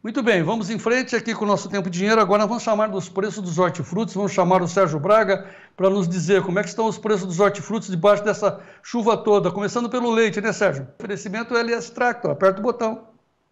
Muito bem, vamos em frente aqui com o nosso tempo e dinheiro. Agora nós vamos chamar dos preços dos hortifrutis, vamos chamar o Sérgio Braga para nos dizer como é que estão os preços dos hortifrutis debaixo dessa chuva toda. Começando pelo leite, né, Sérgio? Oferecimento LS Tractor, aperta o botão.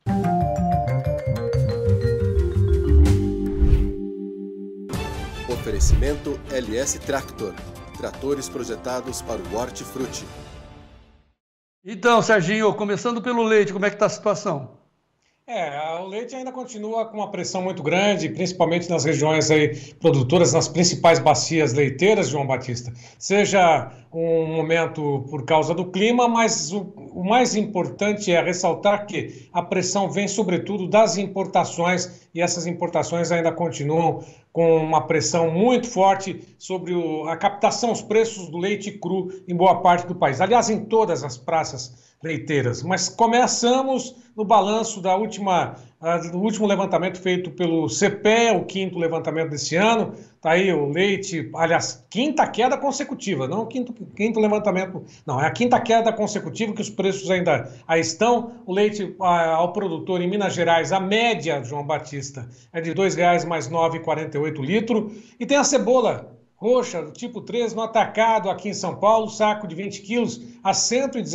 Oferecimento LS Tractor, tratores projetados para o hortifruti. Então, Serginho, começando pelo leite, como é que está a situação? O leite ainda continua com uma pressão muito grande, principalmente nas regiões aí produtoras, nas principais bacias leiteiras, João Batista. Seja um momento por causa do clima, mas o mais importante é ressaltar que a pressão vem sobretudo das importações, e essas importações ainda continuam com uma pressão muito forte sobre a captação, os preços do leite cru em boa parte do país. Aliás, em todas as praças leiteiras. Mas começamos no balanço do último levantamento feito pelo CPE, o quinto levantamento desse ano. Está aí o leite, aliás, quinta queda consecutiva, não quinto levantamento, não, é a quinta queda consecutiva que os preços ainda aí estão. O leite ao produtor em Minas Gerais, a média, João Batista, é de R$ 2,00 mais 9,48 litro. E tem a cebola roxa, do tipo 3, no atacado aqui em São Paulo, saco de 20 quilos a R$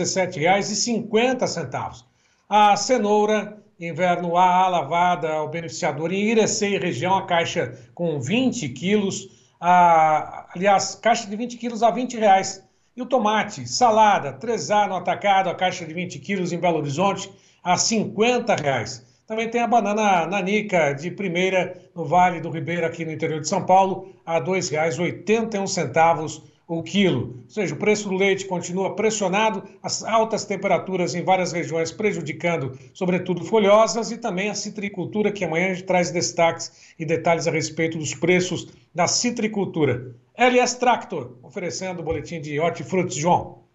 117,50. A cenoura, inverno A lavada ao beneficiador em Irecê e região, a caixa com 20 quilos, aliás, caixa de 20 quilos a R$ 20,00. E o tomate, salada, 3A no atacado, a caixa de 20 quilos em Belo Horizonte, a R$ 50,00. Também tem a banana nanica de primeira no Vale do Ribeira, aqui no interior de São Paulo, a R$ 2,81 o quilo. Ou seja, o preço do leite continua pressionado, as altas temperaturas em várias regiões prejudicando, sobretudo, folhosas, e também a citricultura, que amanhã a gente traz destaques e detalhes a respeito dos preços da citricultura. LS Tractor, oferecendo o boletim de hortifrutis, João.